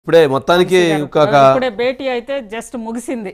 ఇప్పుడే మొత్తానికి ఇప్పుడే భేటీ అయితే జస్ట్ ముగిసింది.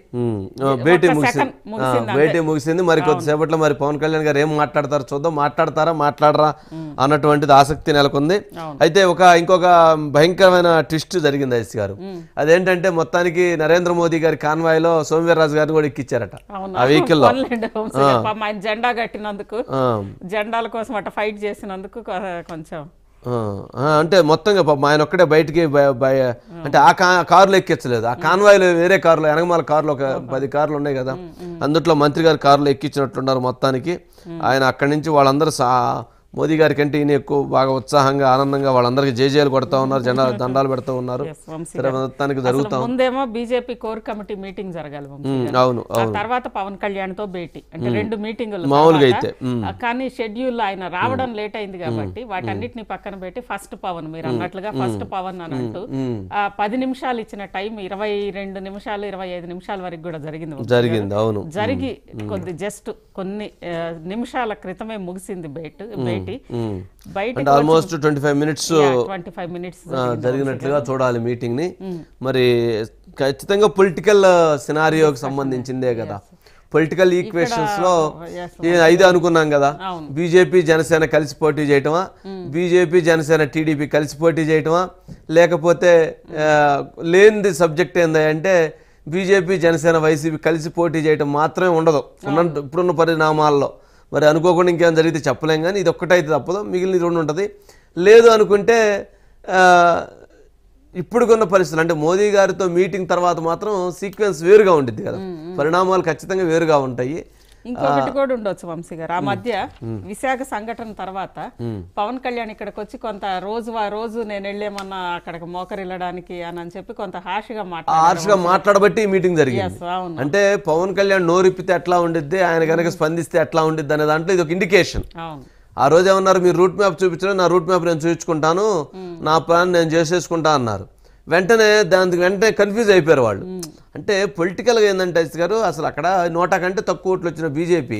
భేటీ ముగిసింది. మరి కొద్దిసేపట్లో మరి పవన్ కళ్యాణ్ గారు ఏం మాట్లాడతారు చూద్దాం. మాట్లాడరా అన్నటువంటిది ఆసక్తి నెలకొంది. అయితే ఇంకొక భయంకరమైన ట్విస్ట్ జరిగింది ఐస్ గారు. అదేంటంటే మొత్తానికి నరేంద్ర మోదీ గారి కాన్వాయ్ లో సోమవీర్రాజు గారిని కూడా ఎక్కిచ్చారట ఆ వెహికల్ లో. ఆయన జెండా కట్టినందుకు, జెండాల కోసం అట్లా ఫైట్ చేసినందుకు కొంచెం అంటే మొత్తంగా ఆయన ఒక్కడే బయటికి అంటే ఆ కారులో ఎక్కించలేదు. ఆ కాన్వాయ్లో వేరే కారులో వెనకమాల కారులో ఒక 10 కార్లు ఉన్నాయి కదా, అందుట్లో మంత్రి గారి కారులో ఎక్కించినట్లున్నారు. మొత్తానికి ఆయన అక్కడి నుంచి వాళ్ళందరూ మోదీ గారి కంటే ఈయన ఎక్కువ బాగా ఉత్సాహంగా ఆనందంగా వాళ్ళందరికీ జేజేలు కొడతా ఉన్నారు, దండాలు పెడతా ఉన్నారు. మొత్తానికి జరుగుతాం. ముందేమో బీజేపీ కోర్ కమిటీ మీటింగ్ జరగాలి, అవును, తర్వాత పవన్ కళ్యాణ్ తో భేటీ, అంటే 2 మీటింగులు మామూలుగా అయితే. కానీ షెడ్యూల్ ఆయన రావడం లేట్ అయింది కాబట్టి వాటన్నిటిని పక్కన పెట్టి ఫస్ట్ పవన్, మీరు అన్నట్లుగా ఫస్ట్ పవన్ అని అంటూ 10 నిమిషాలు ఇచ్చిన టైం 22 నిమిషాలు 25 నిమిషాల వరకు కూడా జరిగింది. అవును, జరిగి కొన్ని నిమిషాల క్రితమే ముగిసింది భేటీ. ఆల్మోస్ట్ 25 మినిట్స్ జరిగినట్లుగా చూడాలి మీటింగ్ ని. మరి ఖచ్చితంగా పొలిటికల్ సినారియోకి సంబంధించిందే కదా. పొలిటికల్ ఈక్వేషన్స్ లో 5 అనుకున్నాం కదా. బీజేపీ జనసేన కలిసి పోటీ చేయటమా, బీజేపీ జనసేన టీడీపీ కలిసి పోటీ చేయటమా, లేకపోతే లేనిది సబ్జెక్ట్ ఏందంటే బీజేపీ జనసేన వైసీపీ కలిసి పోటీ చేయటం మాత్రమే ఉండదు ఇప్పుడున్న పరిణామాల్లో. మరి అనుకోకుండా ఇంకేం జరిగితే చెప్పలేం, కానీ ఇది ఒక్కటైతే తప్పదు, మిగిలిన 2 ఉంటుంది. లేదు అనుకుంటే ఇప్పుడుకున్న పరిస్థితులు అంటే మోదీ గారితో మీటింగ్ తర్వాత మాత్రం సీక్వెన్స్ వేరుగా ఉంటుంది కదా, పరిణామాలు ఖచ్చితంగా వేరుగా ఉంటాయి. ఇంకొకటి కూడా ఉండొచ్చు వంశీ గారు, ఆ మధ్య విశాఖ సంఘటన తర్వాత పవన్ కళ్యాణ్ ఇక్కడికి వచ్చి కొంత రోజు నేను వెళ్ళేమన్నా అక్కడికి మోకరిల్లడానికి అని చెప్పి కొంత హార్ష్గా మాట్లాడబట్టి ఈ మీటింగ్ జరిగింది. అంటే పవన్ కళ్యాణ్ నోరిప్పితే ఎట్లా ఉండిద్ది, ఆయన కనుక స్పందిస్తే ఎట్లా ఉండిద్ది అనే దాంట్లో ఇది ఒక ఇండికేషన్. ఆ రోజు ఏమన్నారు, మీరు రూట్ మ్యాప్ చూపించడం, నా రూట్ మ్యాప్ నేను చూపించుకుంటాను, నా ప్లాన్ నేను చేసేసుకుంటా అన్నారు. వెంటనే కన్ఫ్యూజ్ అయిపోయారు వాళ్ళు. అంటే పొలిటికల్గా ఏంటంటే గారు, అసలు అక్కడ 100 కంటే తక్కువ ఓట్లు వచ్చిన బీజేపీ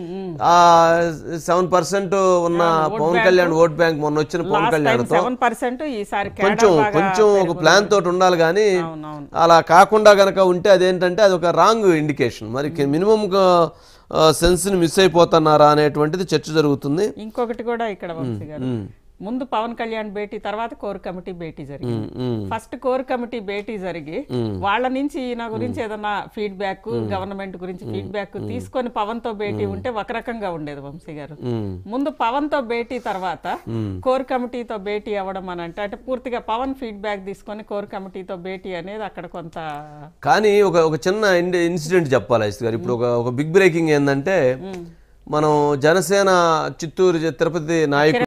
7% ఉన్న పవన్ కళ్యాణ్ ఓట్ బ్యాంక్ మొన్న వచ్చిన పవన్ కళ్యాణ్ తో కొంచెం ఒక ప్లాన్ తోటి ఉండాలి. కానీ అలా కాకుండా గనక ఉంటే అదేంటంటే అది ఒక రాంగ్ ఇండికేషన్. మరి మినిమం సెన్స్ ని మిస్ అయిపోతున్నారా అనేటువంటిది చర్చ జరుగుతుంది. ఇంకొకటి కూడా ఇక్కడ ముందు పవన్ కళ్యాణ్ భేటీ, తర్వాత కోర్ కమిటీ భేటీ జరిగింది. ఫస్ట్ కోర్ కమిటీ భేటీ జరిగి వాళ్ళ నుంచి ఈయన గురించి ఏదన్నా ఫీడ్బ్యాక్, గవర్నమెంట్ గురించి ఫీడ్బ్యాక్ తీసుకొని పవన్ తో భేటీ ఉంటే ఒక రకంగా ఉండేది వంశీ గారు. ముందు పవన్ తో భేటీ తర్వాత కోర్ కమిటీతో భేటీ అవ్వడం అని అంటే పూర్తిగా పవన్ ఫీడ్బ్యాక్ తీసుకొని కోర్ కమిటీతో భేటీ అనేది అక్కడ కొంత. కానీ ఒక చిన్న ఇన్సిడెంట్ చెప్పాలి ఐస్ గారు. ఇప్పుడు ఒక బిగ్ బ్రేకింగ్ ఏంటంటే, మనం జనసేన చిత్తూరు తిరుపతి నాయకులు